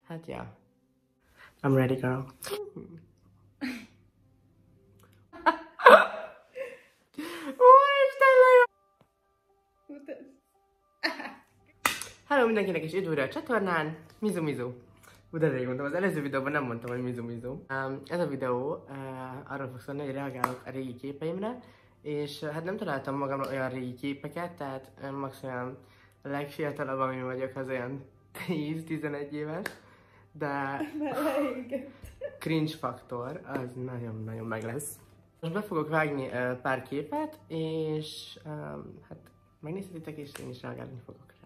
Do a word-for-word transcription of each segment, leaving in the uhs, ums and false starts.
Hát, yeah. I'm ready, girl. Hello mindenkinek és üdv újra a csatornán! Mizu Mizu! Ú, de rég mondtam, az előző videóban nem mondtam, hogy Mizu Mizu. Um, ez a videó uh, arról fog szólni, hogy reagálok a régi képeimre, és uh, hát nem találtam magamra olyan régi képeket, tehát uh, max olyan a legfiatalabb, ami vagyok, az olyan tíz-tizenegy éves, de cringe faktor az nagyon-nagyon meg lesz. Most be fogok vágni uh, pár képet, és um, hát megnézhetitek, és én is reagálni fogok rá.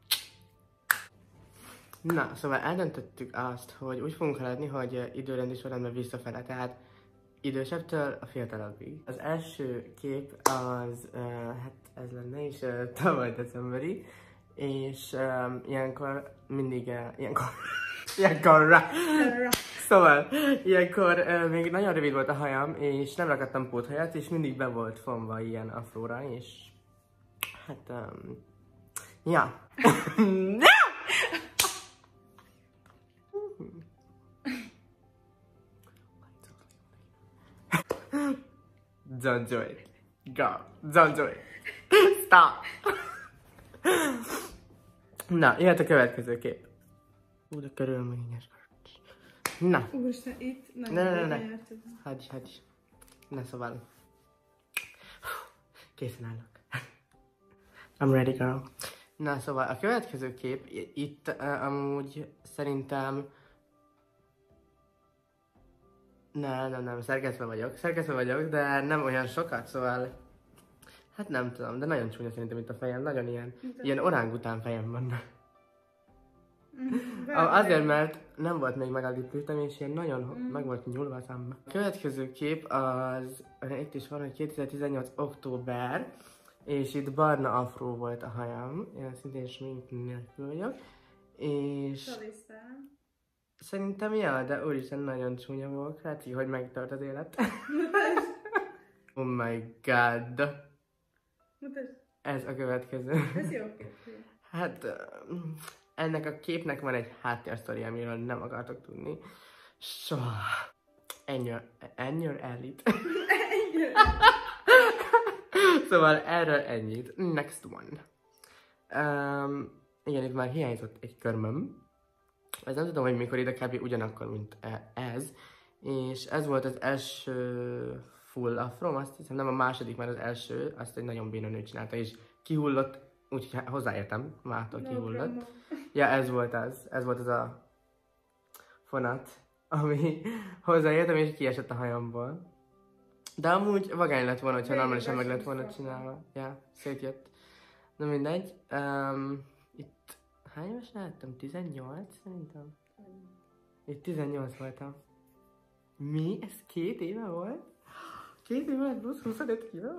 Na, szóval eldöntöttük azt, hogy úgy fogunk haladni, hogy időrendi sorrendben visszafele, tehát idősebbtől a fiatalabbig. Az első kép az, uh, hát ez lenne is uh, tavaly decemberi, és um, ilyenkor mindig, uh, ilyenkor, ilyenkor rá. Szóval, ilyenkor uh, még nagyon rövid volt a hajam, és nem rakadtam póthajat, és mindig be volt fonva ilyen afróra, és hát, um, ja. Don't do it. Go. Don't do it. Stop. Na, jöhet a következő kép. Ú, de körülményes. Na. Úristen, itt nagyon ne, ne, ne, ne. Hagyj, hagyj. Na, szóval. Készen állok. I'm ready, girl. Na, szóval a következő kép, itt uh, amúgy szerintem Nem, nem, nem, szerkesztve vagyok, szerkesztve vagyok, de nem olyan sokat, szóval hát nem tudom, de nagyon csúnya szerintem itt a fejem, nagyon ilyen, ilyen orángután fejem van. Mm, Azért, mert nem volt még meg a liplőtem, és ilyen nagyon mm. meg volt nyúlva a számba. A következő kép az, itt is van, hogy kétezer-tizennyolc október, és itt barna afró volt a hajam, én szintén smink nélkül vagyok, és... Szalisztál. Szerintem ja, de úristen nagyon csúnya volt, hát így, hogy megtart az élet. Oh my god. Mutasd. Ez a következő. Ez jó kép. Hát ennek a képnek van egy háttérsztori, amiről nem akartok tudni. Soha. Ennyi, ennyi elit. Szóval erről ennyit. Next one. Um, igen, itt már hiányzott egy körmöm. Ez nem tudom, hogy mikor ide kb. Ugyanakkor, mint ez. És ez volt az első full afrom, azt hiszem, nem a második, mert az első, azt egy nagyon béna nő csinálta, és kihullott, úgyhogy hozzáértem, mától no kihullott. Problem. Ja, ez volt az, ez volt az a fonat, ami hozzáértem, és kiesett a hajamból. De amúgy vagány lett volna, hogyha normálisan meg lett volna csinálva. Ja, szétjött. Na mindegy. Um, itt hány éves lehettem? tizennyolc szerintem? Itt tizennyolc voltam. Mi? Ez két éve volt? Két éve volt plusz huszonöt kiló?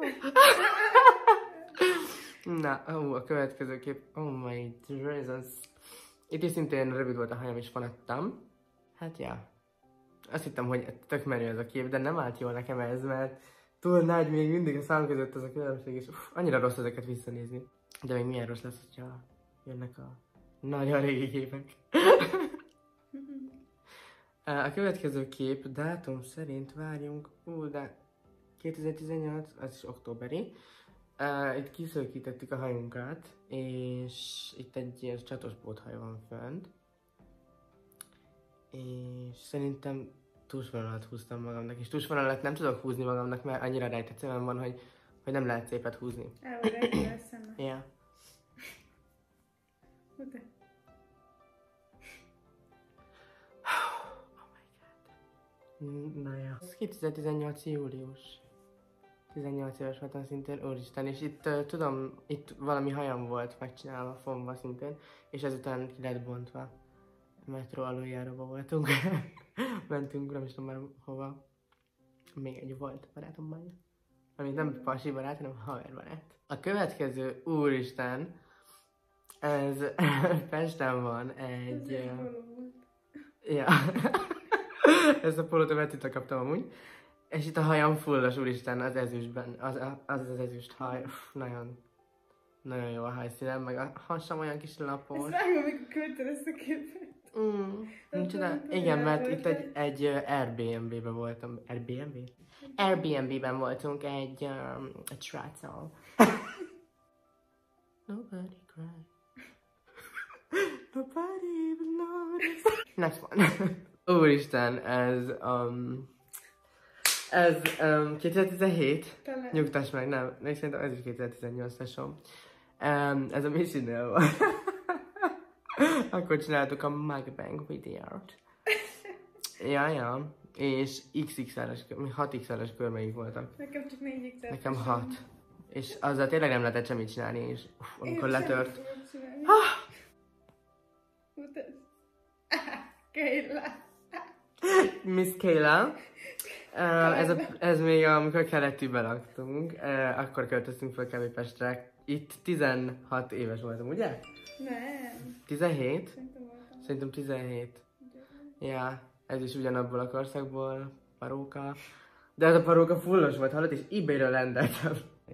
Na, ó, a következő kép. Oh my Jesus. Itt is szintén rövid volt a hajam, és fanattam. Hát ja. Azt hittem, hogy tök menő ez a kép, de nem állt jól nekem ez, mert túl nagy még mindig a szám között az a különbség, és uff, annyira rossz ezeket visszanézni. De még milyen rossz lesz, hogyha jönnek a nagyon régi képek. A következő kép, dátum szerint várjunk, ú, de kétezer-tizennyolc, az is októberi. Uh, itt kiszökítettük a hajunkat, és itt egy ilyen csatos póthaj van fönt. És szerintem tusvonalat húztam magamnak, és tusvonalat nem tudok húzni magamnak, mert annyira rejtett szemem van, hogy, hogy nem lehet szépet húzni. El van rejtve a szemem. Yeah. Mutasd. Na ja. Ez kétezer-tizennyolc július. tizennyolc éves voltam szintén, úristen, és itt uh, tudom, itt valami hajam volt megcsinálva, fonva szintén, és ezután ki lett bontva. Metró aluljáróba voltunk. Mentünk, nem is tudom már hova. Még egy volt barátommal. Ami nem pasi barát, hanem haver barát. A következő, úristen, ez Pesten van egy... Ez uh, ja. Ezt a polót a Betitől kaptam amúgy. És itt a hajam fullos, úristen, az ezüstben, az az, az ezüst haj, Uff, nagyon, nagyon jó a hajszínem, meg a hasam olyan kis lapos. Ezt vágom, amikor küldted ezt a képet. Mm, micsoda? Igen, mert itt egy, egy uh, Airbnb-ben voltam. Airbnb? Airbnb-ben voltunk egy, um, egy sráccal. Nobody cry. Nobody even notice. Next one. Úristen, ez, um, ez um, kétezer-tizenhét. Talán. Nyugtass meg, nem, nem szerintem ez is kétezer-tizennyolc tesóm. Um, ez a Mission-nél van. Akkor csináltuk a mukbang videót. Ja, ja. És iksz iksz el-es, hat iksz el-es körmeink voltak. Nekem csak négy iksz el. Nekem hat. És azzal tényleg nem lehetett semmit csinálni, és uff, amikor letört. Kayla. Miss Kayla. Uh, ez, a, ez még amikor keletibe laktunk, uh, akkor költöztünk fel kb. Pestre. Itt tizenhat éves voltam, ugye? Nem. tizenhét? Szerintem voltam. Szerintem tizenhét. Ja, ez is ugyanabból a korszakból, paróka. De ez a paróka fullos volt, hallod, és eBay-ről rendeltem.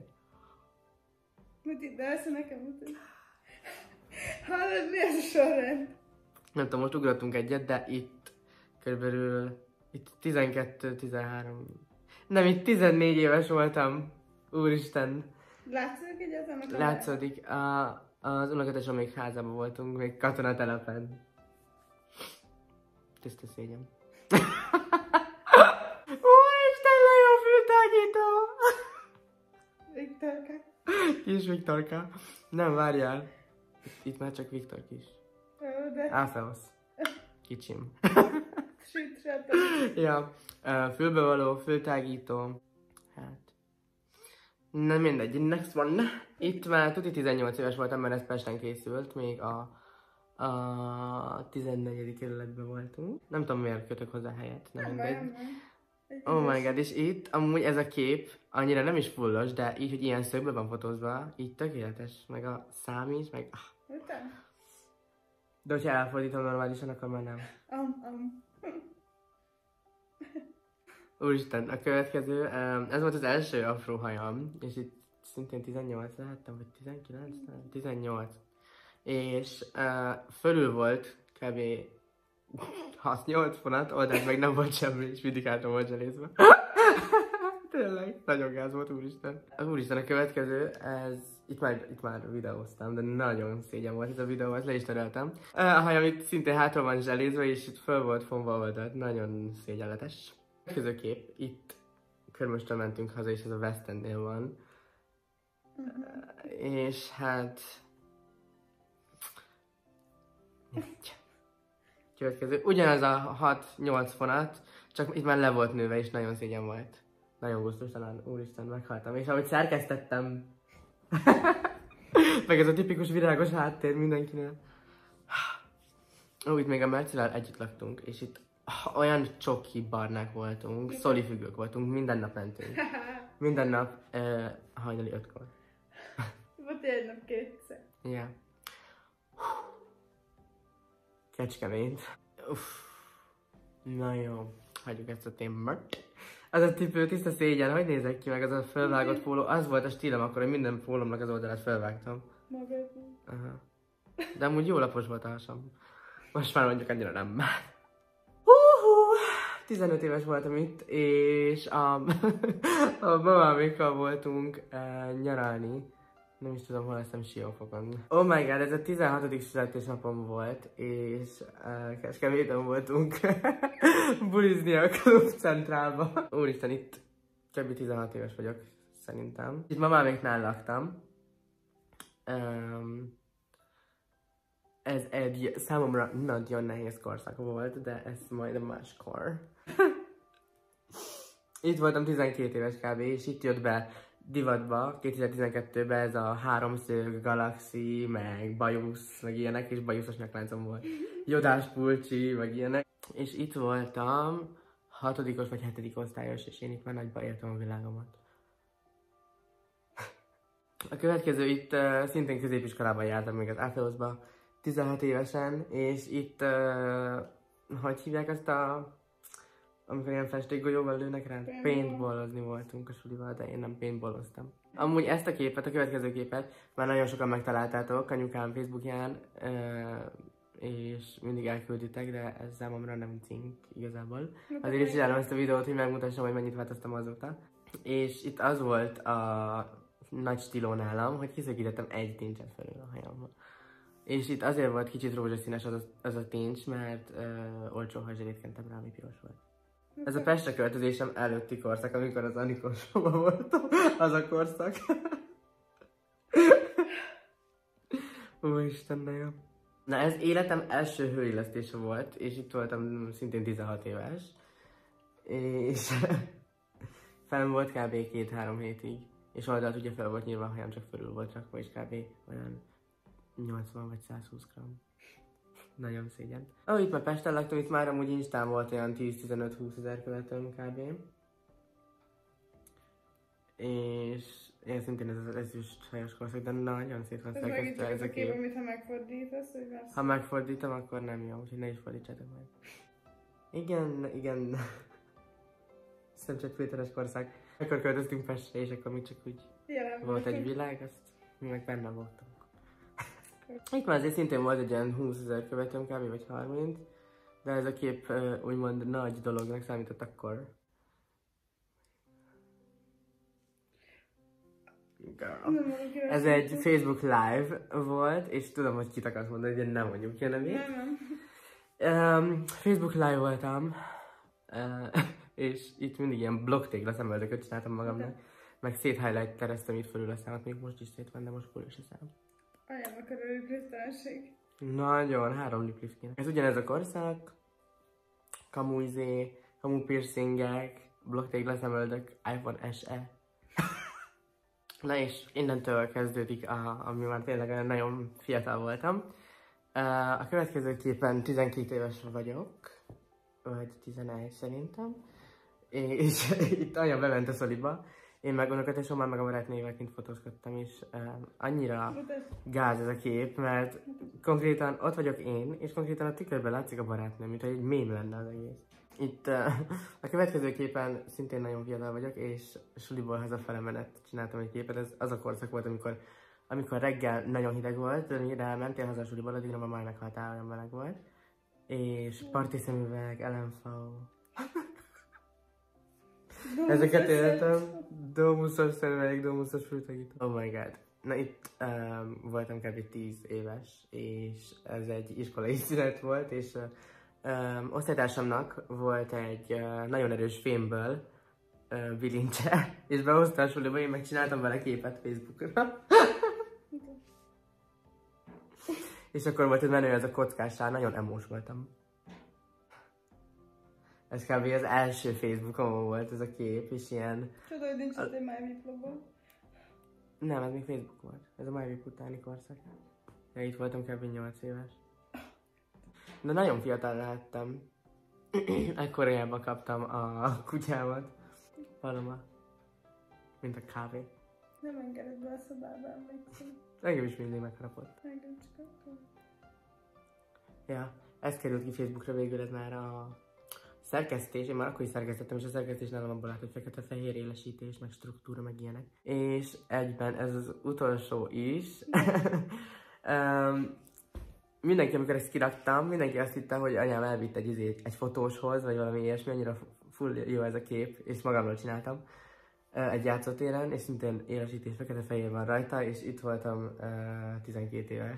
Muti, de ezt nekem mutatj. Hallod, mi ez a sorrend? Nem tudom, most ugrottunk egyet, de itt körülbelül itt tizenkettő tizenhárom. Nem, itt tizennégy éves voltam. Úristen. Látszik egyáltalán a kamera? Látszódik. A, az unokatesom még házában voltunk, még katonatelepen. Tiszta szégyen. Úristen, nagyon fültágító! Viktorka. Kis Viktorka. Nem, várjál. Itt, itt már csak Viktor kis. Ó, de... Áfeosz. Kicsim. Süt, süt. Ja, uh, fülbevaló, fültágító. Hát. Na mindegy, next one. Itt már tuti tizennyolc éves voltam, mert ez Pesten készült, még a, a tizennegyedik kerületben voltunk. Nem tudom, miért kötök hozzá helyet, nem Nem baj, mindegy. nem baj. Egy Oh my idős. god, és itt amúgy ez a kép annyira nem is fullos, de így, hogy ilyen szögbe van fotózva, így tökéletes, meg a szám is, meg... Ah. Utána? De hogyha elfordítom normálisan, akkor már nem. Am, am. Úristen, a következő, um, ez volt az első afró hajam, és itt szintén tizennyolc lehettem, vagy tizenkilenc? Nem, tizennyolc. És uh, fölül volt kb. hat-nyolc fonat, oldalt meg nem volt semmi, és mindig hátra volt zselézve. Tényleg, nagyon gáz volt, úristen. Úristen, a következő, ez... Itt már, itt már videóztam, de nagyon szégyen volt ez a videó, ezt le is töröltem. A hajam itt szintén hátra van zselézve, és itt föl volt fonva oldalt, nagyon szégyenletes. Következő kép, itt körmöstől mentünk haza, és ez a West Endnél van. Uh-huh. És hát... Következő, ugyanaz a hat-nyolc fonat, csak itt már le volt nőve, és nagyon szégyen volt. Nagyon gusztustalan, úristen, meghaltam. És ahogy szerkesztettem... Meg ez a tipikus virágos háttér mindenkinél. Ó, itt még a Mercivel együtt laktunk, és itt olyan csoki barnák voltunk, szolifüggők voltunk, minden nap mentünk. Minden nap uh, hajnali ötkor. Volt egy nap kétszer. Yeah. Kecskeményt. Uff. Na jó, hagyjuk ezt a témát. Az a tipő tiszta szégyen, hogy nézek ki, meg az a felvágott póló, az volt a stílem akkor, hogy minden pólomnak az oldalát felvágtam. Magadban. Aha. De amúgy jó lapos volt a hasam. Most már mondjuk annyira nem. Húhú! tizenöt éves voltam itt, és a, a mamámékkal voltunk uh, nyaralni. Nem is tudom, hol leszem Siófokon. Oh my god, ez a tizenhatodik születésnapom volt, és uh, Kecskeméten voltunk bulizni a klubcentrálba. Úristen, itt kb. tizenhat éves vagyok, szerintem. Itt mamáméknál laktam. Um, ez egy számomra nagyon nehéz korszak volt, de ez majd máskor. Itt voltam tizenkét éves kb. És itt jött be divatba, kétezer-tizenkettőben ez a háromszög, galaxi, meg bajusz, meg ilyenek, és bajuszos nyakláncom volt. Jodás pulcsi, meg ilyenek. És itt voltam hatodikos vagy hetedik osztályos, és én itt már nagyba értem a világomat. A következő itt uh, szintén középiskolában jártam még az Áfeoszba, tizenhat évesen, és itt, uh, hogy hívják azt a... amikor ilyen festékgolyóval lőnek rá, paintballozni voltunk a sulival, de én nem paintballoztam. Amúgy ezt a képet, a következő képet már nagyon sokan megtaláltátok anyukám Facebookján, uh, és mindig elkülditek, de ez számomra nem cink igazából. Azért is csinálom ezt a videót, hogy megmutassam, hogy mennyit változtam azóta. És itt az volt a nagy stíló nálam, hogy kiszakítottam egy tincset felül a hajamba. És itt azért volt kicsit rózsaszínes az a, az a tincs, mert uh, olcsó hajzselét kentem rá, ami piros volt. Ez a Pestre költözésem előtti korszak, amikor az Anikósóban voltam, az a korszak. Úristen, de jó. Na ez életem első hőillesztése volt, és itt voltam szintén tizenhat éves. És fenn volt kb. két-három hétig. És oldalt ugye fel volt nyilván, hajam csak fölül volt rakva, és kb. Olyan nyolcvan vagy százhúsz gramm. Nagyon szégyen. Ahogy itt már Pesten laktam, itt már amúgy Instán volt olyan tíz-tizenöt-húsz ezer követőm kb. És én szintén ez az ezüst hajas korszak, de nagyon szép van szerkesztve ez a kép. Ez amit ha megfordítasz, hogy vesz. Ha megfordítom, akkor nem jó, úgyhogy ne is fordítsátok meg. Igen, igen. Snapchat filteres korszak. Akkor költöztünk Pestre, és akkor még csak úgy Jelen volt egy világ, azt mi meg benne voltunk. Itt már azért szintén volt egy ilyen húszezer követőm kb. Vagy harminc, de ez a kép uh, úgymond nagy dolognak számított akkor. Ez egy Facebook Live volt, és tudom, hogy kit akarsz mondani, hogy nem mondjuk ki a nevét. Nem, nem. Um, Facebook Live voltam, uh, és itt mindig ilyen blogtégla szemöldököt csináltam magamnak, meg szét-highlight-tereztem itt fölül a számat, még most is szét van, de most fölül is a szám. Ajánlok a lipliftelenség. Nagyon, három liplift kéne. Ez ugyanez a korszak, kamu izé, kamu piercingek, blogtégla szemöldök, iPhone es e. Na és innentől kezdődik, a, ami már tényleg nagyon fiatal voltam. A következő képen tizenkét éves vagyok, vagy tizenegy szerintem. És itt anya bement a szoliba. Én meg unokatesommal meg a barátnével kint fotózkodtam, és uh, annyira gáz ez a kép, mert konkrétan ott vagyok én, és konkrétan a tükörben látszik a barátnőm, mint hogy egy mém lenne az egész. Itt uh, a következő képen szintén nagyon fiatal vagyok, és suliból hazafele menet csináltam egy képet. Ez az a korszak volt, amikor, amikor reggel nagyon hideg volt, mire mentél haza a suliból, addigra már meghaltál, olyan meleg volt. És parti szemüveg, el em ef o. Ezeket éltem. Domuszos szemüveg, domuszos fültagító. Oh my god. Na itt um, voltam kb. tíz éves, és ez egy iskolai szünet volt, és uh, um, osztálytársamnak volt egy uh, nagyon erős fémből uh, bilincse, és behozta a suliba, én megcsináltam vele képet Facebookra. És akkor volt ez menő, ez a kockással, nagyon emós voltam. Ez kb. Az első Facebookon volt ez a kép, és ilyen... Csoda, hogy nincs ott egy MyVip-logó. Nem, ez még Facebook volt. Ez a MyVip utáni korszak. Ja, itt voltam kb. nyolc éves. De nagyon fiatal lehettem. Ekkorában kaptam a kutyámat. Paloma. Mint a kávé. Nem engedett be a szobába, emlékszem. Engem is mindig megharapott. Engem csak akkor. Ja, ez került ki Facebookra végül, ez már a szerkesztés. Én már akkor is szerkesztettem, és a szerkesztés nálam abból állt, hogy fekete-fehér élesítés, meg struktúra, meg ilyenek. És egyben ez az utolsó is. um, mindenki, amikor ezt kiraktam, mindenki azt hitte, hogy anyám elvitt egy, izét, egy fotóshoz, vagy valami ilyesmi, annyira full jó ez a kép, és magamról csináltam. Uh, egy játszótéren, és szintén élesítés fekete-fehér van rajta, és itt voltam uh, tizenkét éves.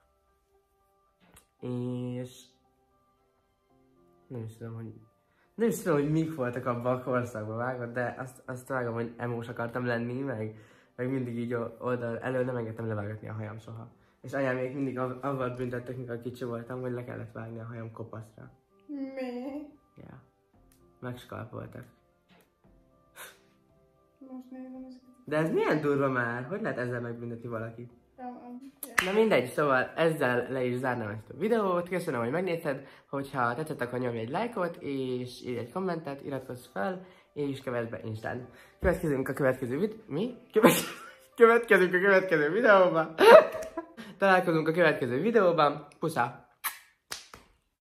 És nem is tudom, hogy nem is tudom, hogy mik voltak abban a korszakban, vágod, de azt, azt vágom, hogy emós akartam lenni, meg, meg mindig így oldal elő nem engedtem levágatni a hajam soha. És anyám még mindig avval büntettek, mikor kicsi voltam, hogy le kellett vágni a hajam kopaszra. Mi? Ja. Megskalpoltak. Most nézem ezeket. De ez milyen durva már? Hogy lehet ezzel megbüntetni valakit? Ja, Na mindegy, szóval ezzel le is zárnám ezt a videót. Köszönöm, hogy megnézted. Hogyha tetszett, akkor nyomj egy lájkot, és írj egy kommentet, iratkozz fel, és kövess be Instán. Következünk a következő vid... Mi? Következünk a következő videóban. Találkozunk a következő videóban. Pusza!